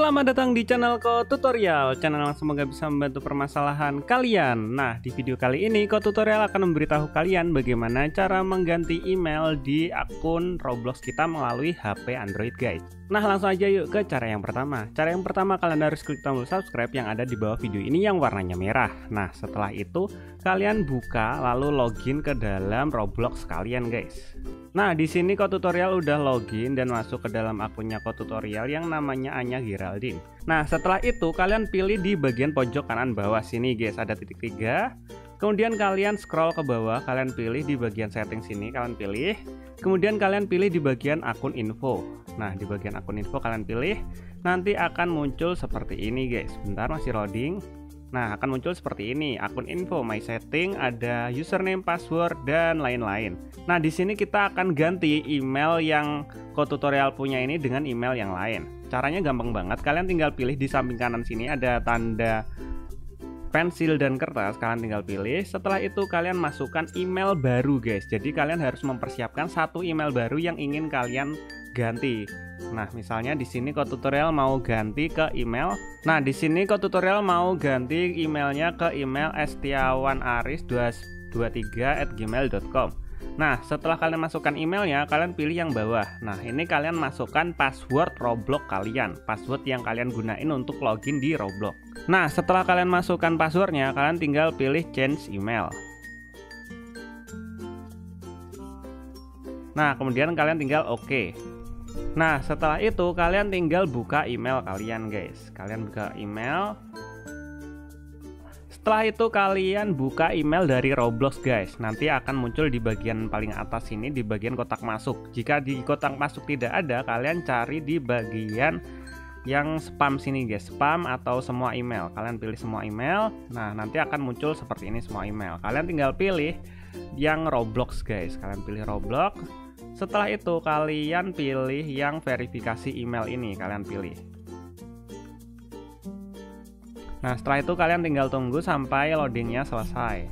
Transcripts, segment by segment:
Selamat datang di channel Ko Tutorial, channel yang semoga bisa membantu permasalahan kalian. Nah, di video kali ini Ko Tutorial akan memberitahu kalian bagaimana cara mengganti email di akun Roblox kita melalui HP Android, guys. Nah, langsung aja yuk ke cara yang pertama. Cara yang pertama, kalian harus klik tombol subscribe yang ada di bawah video ini yang warnanya merah. Nah, setelah itu kalian buka lalu login ke dalam Roblox kalian, guys. Nah, di sini Ko Tutorial udah login dan masuk ke dalam akunnya Ko Tutorial yang namanya Anya Geraldine. Nah, setelah itu kalian pilih di bagian pojok kanan bawah sini, guys, ada titik 3. Kemudian kalian scroll ke bawah, kalian pilih di bagian setting sini, kalian pilih. Kemudian kalian pilih di bagian akun info. Nah, di bagian akun info kalian pilih. Nanti akan muncul seperti ini, guys. Bentar, masih loading. Nah, akan muncul seperti ini, akun info, my setting, ada username, password, dan lain-lain. Nah, di sini kita akan ganti email yang Ko Tutorial punya ini dengan email yang lain. Caranya gampang banget, kalian tinggal pilih di samping kanan sini ada tanda pensil dan kertas, kalian tinggal pilih. Setelah itu kalian masukkan email baru, guys. Jadi kalian harus mempersiapkan satu email baru yang ingin kalian ganti. Nah, misalnya di sini Ko Tutorial mau ganti ke email. Nah, di sini Ko Tutorial mau ganti emailnya ke email estiawanaris223@gmail.com. Nah, setelah kalian masukkan emailnya, kalian pilih yang bawah. Nah, ini kalian masukkan password Roblox kalian, password yang kalian gunain untuk login di Roblox. Nah, setelah kalian masukkan passwordnya, kalian tinggal pilih change email. Nah, kemudian kalian tinggal oke. Nah, setelah itu kalian tinggal buka email kalian, guys. Kalian buka email. Setelah itu kalian buka email dari Roblox, guys. Nanti akan muncul di bagian paling atas ini, di bagian kotak masuk. Jika di kotak masuk tidak ada, kalian cari di bagian yang spam sini, guys. Spam atau semua email. Kalian pilih semua email. Nah, nanti akan muncul seperti ini semua email. Kalian tinggal pilih yang Roblox, guys. Kalian pilih Roblox. Setelah itu kalian pilih yang verifikasi email ini, kalian pilih. Nah, setelah itu kalian tinggal tunggu sampai loadingnya selesai.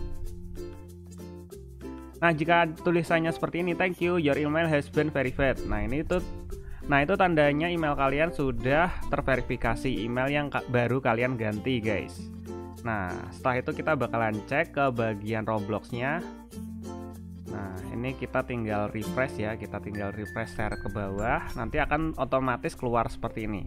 Nah, jika tulisannya seperti ini, thank you, your email has been verified. Nah, itu tandanya email kalian sudah terverifikasi, email yang baru kalian ganti, guys. Nah, setelah itu kita bakalan cek ke bagian Robloxnya. Nah, ini kita tinggal refresh ya, kita tinggal refresh share ke bawah, nanti akan otomatis keluar seperti ini.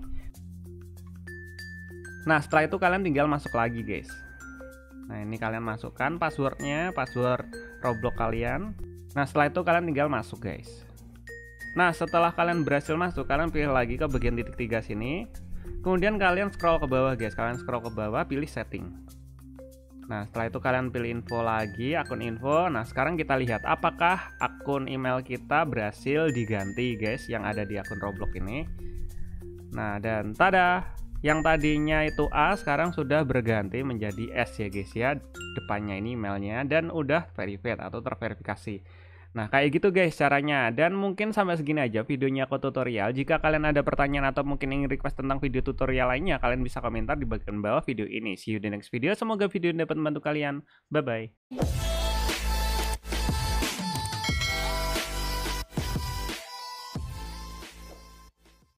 Nah, setelah itu kalian tinggal masuk lagi, guys. Nah, ini kalian masukkan passwordnya, password Roblox kalian. Nah, setelah itu kalian tinggal masuk, guys. Nah, setelah kalian berhasil masuk, kalian pilih lagi ke bagian titik 3 sini. Kemudian kalian scroll ke bawah, guys. Kalian scroll ke bawah, pilih setting. Nah, setelah itu kalian pilih info lagi, akun info. Nah, sekarang kita lihat apakah akun email kita berhasil diganti, guys, yang ada di akun Roblox ini. Nah, dan tada, yang tadinya itu A sekarang sudah berganti menjadi S ya, guys ya. Depannya ini emailnya dan udah verified atau terverifikasi. Nah, kayak gitu, guys, caranya. Dan mungkin sampai segini aja videonya Ko Tutorial. Jika kalian ada pertanyaan atau mungkin ingin request tentang video tutorial lainnya, kalian bisa komentar di bagian bawah video ini. See you di next video. Semoga video ini dapat membantu kalian. Bye-bye.